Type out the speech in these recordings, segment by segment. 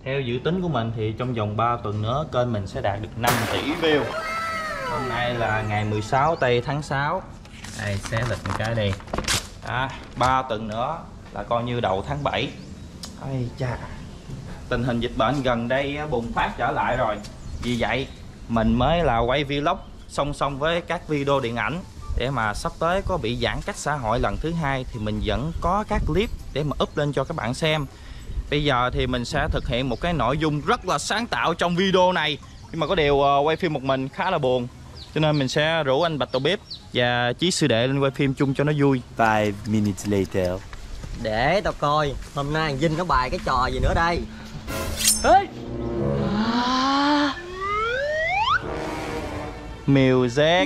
Theo dự tính của mình thì trong vòng 3 tuần nữa kênh mình sẽ đạt được 5 tỷ view. Hôm nay là ngày 16 tây tháng 6. Đây, xé lịch một cái đi. 3 tuần nữa là coi như đầu tháng 7. Ây cha, tình hình dịch bệnh gần đây bùng phát trở lại rồi. Vì vậy mình mới là quay vlog song song với các video điện ảnh, để mà sắp tới có bị giãn cách xã hội lần thứ hai thì mình vẫn có các clip để mà up lên cho các bạn xem. Bây giờ thì mình sẽ thực hiện một cái nội dung rất là sáng tạo trong video này, nhưng mà có điều quay phim một mình khá là buồn, cho nên mình sẽ rủ anh Bạch Đầu Bếp và Chí Sư Đệ lên quay phim chung cho nó vui. 5 minutes later. Để tao coi hôm nay thằng Vinh nó bài cái trò gì nữa đây. Ê! Music.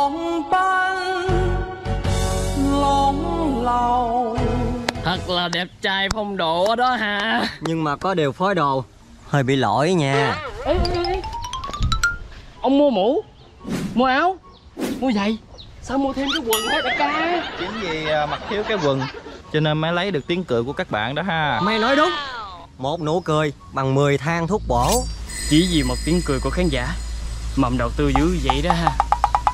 Thật là đẹp trai phong độ đó ha. Nhưng mà có điều phối đồ hơi bị lỗi nha. Ê. Ông mua mũ, mua áo, mua giày, sao mua thêm cái quần hả đại ca? Chính vì mặc thiếu cái quần cho nên mới lấy được tiếng cười của các bạn đó ha. Mày nói đúng. Một nụ cười bằng 10 thang thuốc bổ. Chỉ vì một tiếng cười của khán giả mà ông đầu tư dữ vậy đó ha.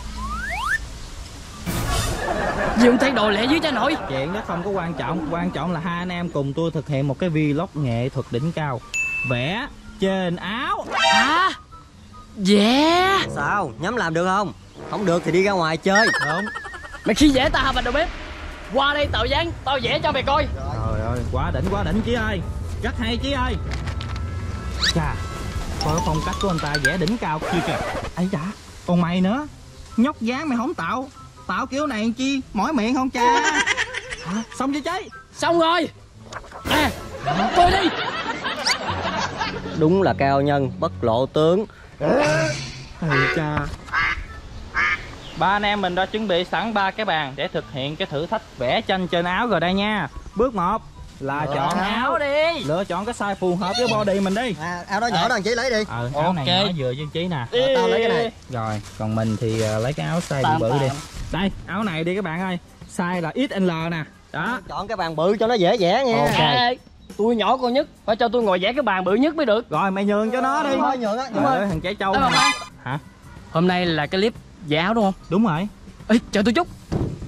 Vì ông thay đồ lẹ dưới cha nội. Chuyện đó không có quan trọng, quan trọng là hai anh em cùng tôi thực hiện một cái vlog nghệ thuật đỉnh cao, vẽ trên áo. À, yeah. Sao, nhắm làm được không? Không được thì đi ra ngoài chơi. Đúng. Mày khi vẽ tao hả Bạch Đầu Bếp? Qua đây tạo dáng, tao vẽ cho mày coi. Trời ơi, quá đỉnh Chí ơi. Rất hay Chí ơi. Chà, coi phong cách của anh ta vẽ đỉnh cao kia kìa. Ấy chà, còn mày nữa, nhóc dáng mày không tạo kiểu này làm chi, mỏi miệng không cha? Hả? Xong chưa Chí? Xong rồi. À, coi đi. Đúng là cao nhân bất lộ tướng. Ây cha. Ba anh em mình đã chuẩn bị sẵn 3 cái bàn để thực hiện cái thử thách vẽ tranh trên áo rồi đây nha. Bước 1 là chọn áo đi. Lựa chọn cái size phù hợp với body mình đi. Áo đó nhỏ đó, Chí lấy đi. Áo này nhỏ vừa với Chí nè. Tao lấy cái này. Rồi, còn mình thì lấy cái áo size bự đi. Đây, áo này đi các bạn ơi. Size là XL nè. Đó. Chọn cái bàn bự cho nó dễ vẽ nha. Ok. Tôi nhỏ con nhất, phải cho tôi ngồi vẽ cái bàn bự nhất mới được. Rồi mày nhường cho nó đi. Thôi nhường á. Trời ơi, thằng trẻ trâu. Hả? Hôm nay là cái clip vẽ áo đúng không? Đúng rồi. Ê, chờ tôi chút.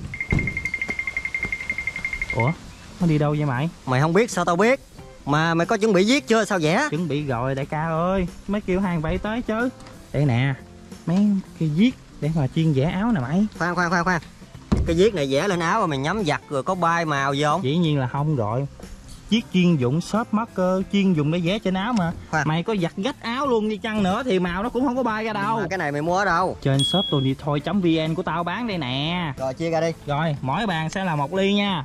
Ủa? Nó đi đâu vậy mày? Mày không biết sao tao biết. Mà mày có chuẩn bị viết chưa sao vẽ? Chuẩn bị rồi đại ca ơi. Mấy kêu hàng vậy tới chứ. Đây nè. Mấy cái viết để mà chuyên vẽ áo nè mày. Khoan. Cái viết này vẽ lên áo rồi mày nhắm giặt rồi có bay màu gì không? Dĩ nhiên là không rồi. Viết chuyên dụng shop marker, chuyên dùng để vẽ trên áo mà. Mày có giặt gách áo luôn đi chăng nữa thì màu nó cũng không có bay ra đâu. Mà cái này mày mua ở đâu? Trên shop tonythoi.vn của tao bán đây nè. Rồi chia ra đi. Rồi, mỗi bàn sẽ là 1 ly nha.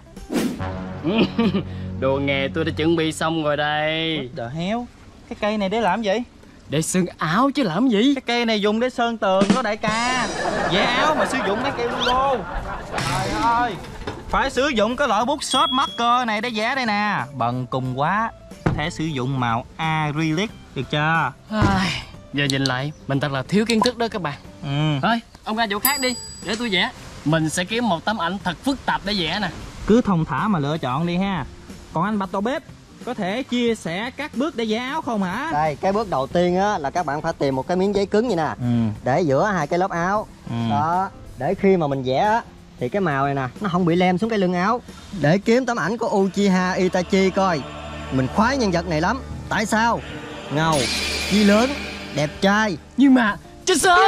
Đồ nghề tôi đã chuẩn bị xong rồi đây. What the hell? Cái cây này để làm gì? Để sơn áo chứ làm gì. Cái cây này dùng để sơn tường đó đại ca. Vẽ áo mà sử dụng mấy cây logo. Trời ơi, phải sử dụng cái loại bút shop marker này để vẽ đây nè. Bần cùng quá, có thể sử dụng màu acrylic được chưa? Giờ nhìn lại mình thật là thiếu kiến thức đó các bạn. Thôi ông ra chỗ khác đi để tôi vẽ. Mình sẽ kiếm một tấm ảnh thật phức tạp để vẽ nè. Cứ thông thả mà lựa chọn đi ha. Còn anh Bạch Đầu Bếp có thể chia sẻ các bước để vẽ áo không hả? Đây, cái bước đầu tiên á là các bạn phải tìm một cái miếng giấy cứng vậy nè. Để giữa hai cái lớp áo. Đó, để khi mà mình vẽ á thì cái màu này nè nó không bị lem xuống cái lưng áo. Để kiếm tấm ảnh của Uchiha Itachi coi. Mình khoái nhân vật này lắm. Tại sao? Ngầu, chi lớn, đẹp trai. Nhưng mà chết sớm.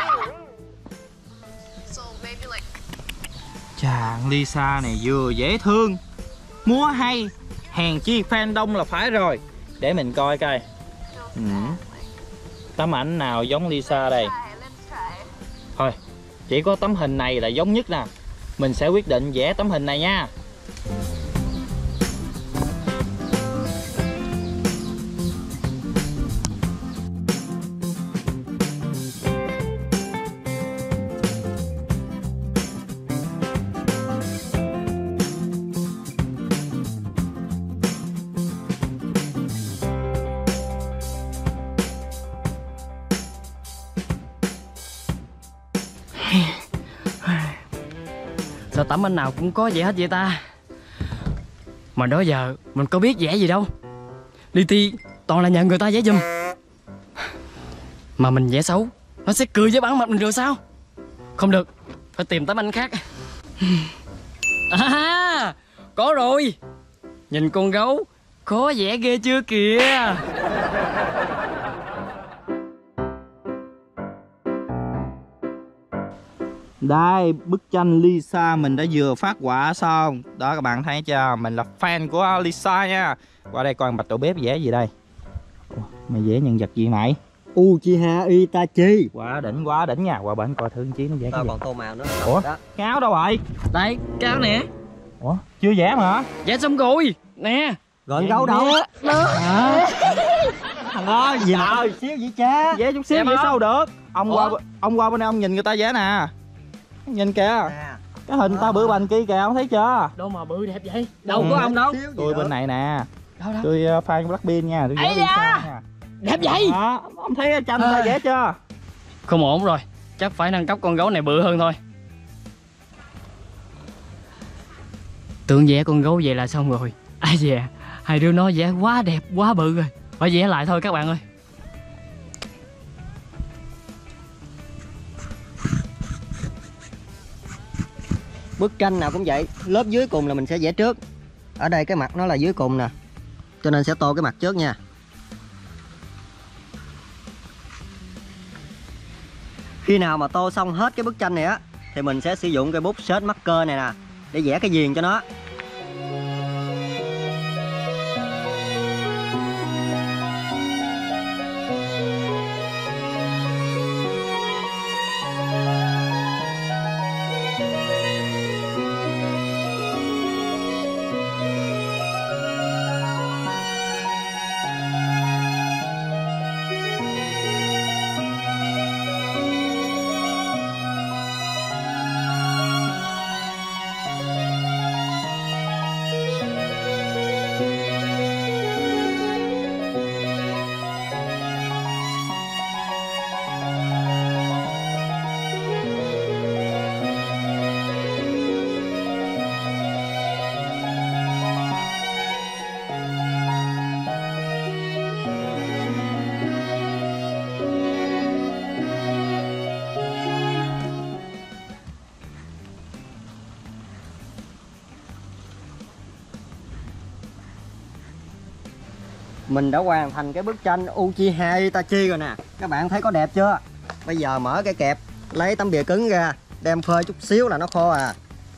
Chàng Lisa này vừa dễ thương, múa hay, hèn chi fan đông là phải rồi. Để mình coi coi. Tấm ảnh nào giống Lisa đây? Thôi, chỉ có tấm hình này là giống nhất nè. Mình sẽ quyết định vẽ tấm hình này nha. Sao tấm ảnh nào cũng có vẽ hết vậy ta? Mà đó giờ mình có biết vẽ gì đâu. Li Ti toàn là nhờ người ta vẽ giùm. Mà mình vẽ xấu, nó sẽ cười với bản mặt mình rồi sao? Không được, phải tìm tấm ảnh khác. À, có rồi. Nhìn con gấu, khó vẽ ghê chưa kìa. Đây, bức tranh Lisa mình đã vừa phát họa xong. Đó các bạn thấy chưa? Mình là fan của Lisa nha. Qua đây coi Bạch đầu bếp vẽ gì đây. Ủa, mày vẽ nhân vật gì mày? Uchiha Itachi. Quá đỉnh nha. Qua bên coi thử Chí nó vẽ cái Tao gì. còn tô màu nữa. Ủa? Đó. Cái áo đâu rồi? Đây, cái áo nè. Ủa? Chưa vẽ mà hả? Vẽ xong rồi. Nè. Gọn gấu đâu? Thằng ơi, Gì mà xíu vậy cha? vẽ chút xíu Vẽ vậy mà. sao được? Ủa? Ông qua bên đây ông nhìn người ta vẽ nè. Nhìn kìa. Cái hình tao bự bành kia kìa, ông thấy chưa? Đâu mà bự đẹp vậy? Đâu có ông đâu. Tôi bên này nè. Đâu đâu. Tôi fan của Blackpink nha. Tôi vẽ Ây Lisa da! nha. Đẹp vậy. Đó, ông thấy tranh ta vẽ chưa? Không ổn rồi. Chắc phải nâng cấp con gấu này bự hơn thôi. Tưởng vẽ con gấu vậy là xong rồi. Ai dè, hai đứa nó vẽ quá đẹp, quá bự rồi. Phải vẽ lại thôi các bạn ơi. Bức tranh nào cũng vậy, lớp dưới cùng là mình sẽ vẽ trước. Ở đây cái mặt nó là dưới cùng nè, cho nên sẽ tô cái mặt trước nha. Khi nào mà tô xong hết cái bức tranh này á thì mình sẽ sử dụng cây bút shade marker này nè để vẽ cái viền cho nó. Mình đã hoàn thành cái bức tranh Uchiha Itachi rồi nè. Các bạn thấy có đẹp chưa? Bây giờ mở cái kẹp, lấy tấm bìa cứng ra, đem phơi chút xíu là nó khô à.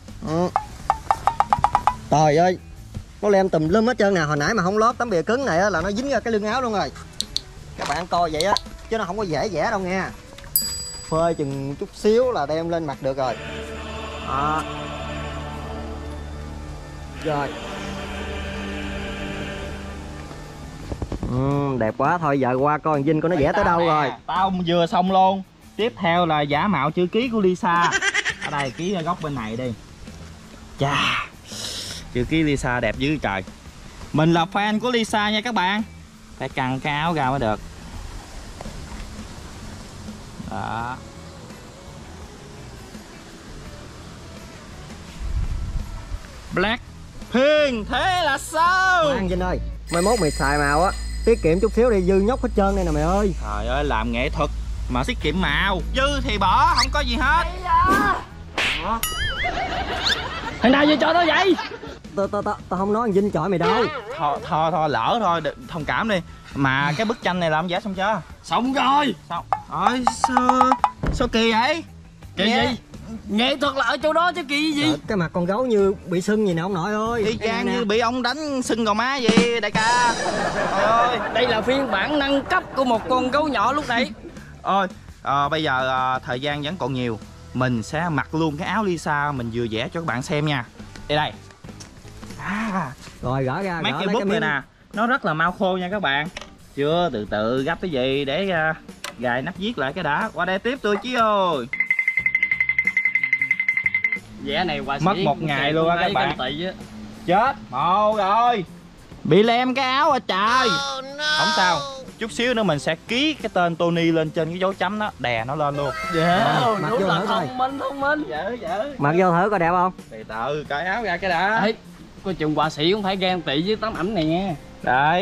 Trời ơi, nó lem tùm lum hết trơn nè. Hồi nãy mà không lót tấm bìa cứng này á, là nó dính ra cái lưng áo luôn rồi. Các bạn coi vậy á, chứ nó không có dễ vẽ đâu nha. Phơi chừng chút xíu là đem lên mặt được rồi. Đó. Rồi. Đẹp quá. Thôi giờ qua coi Vinh của nó vẽ tới đâu rồi. Tao vừa xong luôn. Tiếp theo là giả mạo chữ ký của Lisa. Ở đây ký ở góc bên này đi. Chà, chữ ký Lisa đẹp dữ trời. Mình là fan của Lisa nha các bạn. Phải căng cái áo ra mới được. Đó. Blackpink, thế là sao? Khoan Vinh ơi, mai mốt mày xài màu á, tiết kiệm chút xíu đi, dư nhóc hết trơn đây nè mày ơi. Trời ơi, làm nghệ thuật mà tiết kiệm màu. Dư thì bỏ, không có gì hết. Thằng nào vừa cho tao vậy? Tao không nói thằng Vinh chọi mày đâu. Thôi lỡ thôi, thông cảm đi. Mà cái bức tranh này làm vẽ xong chưa? Xong rồi. Sao? Ôi sao kỳ vậy? Kỳ gì? Nghệ thuật là ở chỗ đó chứ kỳ gì? Cái mặt con gấu như bị sưng gì nè ông nội ơi. Y chang như bị ông đánh sưng gò má gì đại ca. Trời ơi, Đây là phiên bản nâng cấp của một con gấu nhỏ lúc nãy. Bây giờ thời gian vẫn còn nhiều. Mình sẽ mặc luôn cái áo Lisa mình vừa vẽ cho các bạn xem nha. Đây. Rồi gỡ ra, mấy gỡ cái lấy bút cái này miếng. nè, nó rất là mau khô nha các bạn. Chưa, từ từ gấp cái gì để gài nắp viết lại cái đã. Qua đây tiếp tôi Chí ơi. Vẽ này họa sĩ Mất một ngày luôn á các bạn. Tị á. Chết mồ rồi, bị lem cái áo à trời. Không sao, chút xíu nữa mình sẽ ký cái tên Tony lên trên cái dấu chấm đó, đè nó lên luôn. Mặc Đúng vô là thử coi. thông minh. Dở. Mặc vô thử coi đẹp không? Từ từ cởi áo ra cái đã. Ê, coi chừng họa sĩ cũng phải ghen tị với tấm ảnh này nha. Đấy,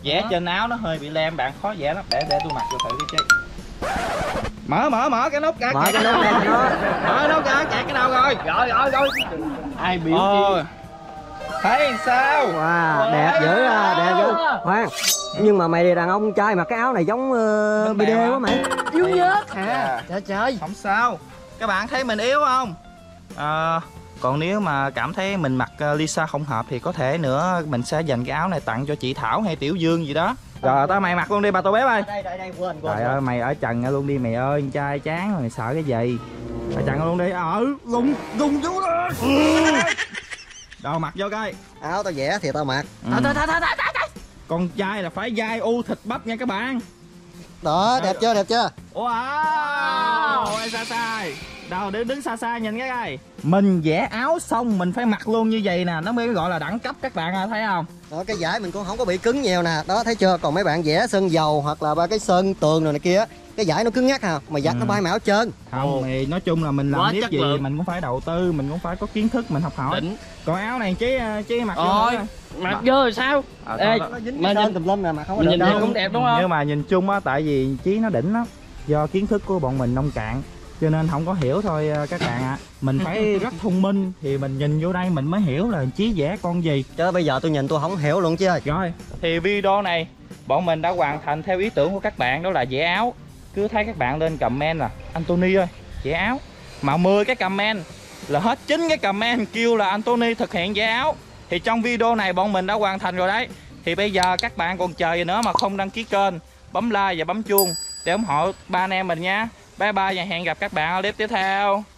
vẽ trên áo nó hơi bị lem, bạn khó vẽ lắm. Để tôi mặc cho thử cái chứ. Mở cái nút ra, Mở cái nút ra cho nó. mở nút ra, kẹt cái đầu rồi. Rồi ai biểu chi. Thấy sao? Wow, đẹp dữ à, đẹp dữ. Khoan, nhưng mà mày đàn ông trai mặc cái áo này giống BD quá mày. Yếu nhất hả? Dạ. Trời trời. Không sao. Các bạn thấy mình yếu không? Còn nếu mà cảm thấy mình mặc Lisa không hợp thì có thể nữa mình sẽ dành cái áo này tặng cho chị Thảo hay Tiểu Dương gì đó. Rồi tao mày mặc luôn đi bà Tô Bếp ơi. Đây quên. Trời ơi mày ở trần luôn đi mày ơi, con trai chán mày sợ cái gì. Ở trần luôn đi. Lùng chú đó. Đâu mặc vô coi. Áo tao vẽ thì tao mặc. Thôi. Con trai là phải dai u thịt bắp nha các bạn. Đó, đẹp chưa? Wow, sai. Đâu đứng xa nhìn cái coi. Mình vẽ áo xong mình phải mặc luôn như vậy nè, nó mới gọi là đẳng cấp các bạn thấy không? Đó, cái vải mình cũng không có bị cứng nhiều nè. Đó, thấy chưa? Còn mấy bạn vẽ sơn dầu hoặc là ba cái sơn tường này kia, cái vải nó cứng ngắc à, mà giặt nó bay màu hết trơn. Không, thì nói chung là mình làm tiếp gì lượng. mình cũng phải đầu tư, mình cũng phải có kiến thức mình học hỏi. Đỉnh. Còn áo này chí mặc vô Rồi, nữa. mặc vô rồi sao? Ê, Nó dính mà cái sơn nhìn tùm lum nè mà không có được nhìn đâu. cũng đẹp đúng không? Nhưng mà nhìn chung á, tại vì Chí nó đỉnh lắm. Do kiến thức của bọn mình nông cạn cho nên không có hiểu thôi các bạn ạ. Mình phải rất thông minh thì mình nhìn vô đây mình mới hiểu là Chí vẽ con gì. Chứ bây giờ tôi nhìn tôi không hiểu luôn chứ ơi. Rồi, thì video này bọn mình đã hoàn thành theo ý tưởng của các bạn, đó là vẽ áo. Cứ thấy các bạn lên comment là Anthony ơi vẽ áo, mà 10 cái comment là hết 9 cái comment kêu là Anthony thực hiện vẽ áo. Thì trong video này bọn mình đã hoàn thành rồi đấy. Thì bây giờ các bạn còn chờ gì nữa mà không đăng ký kênh, bấm like và bấm chuông để ủng hộ ba anh em mình nha. Bye bye và hẹn gặp các bạn ở clip tiếp theo.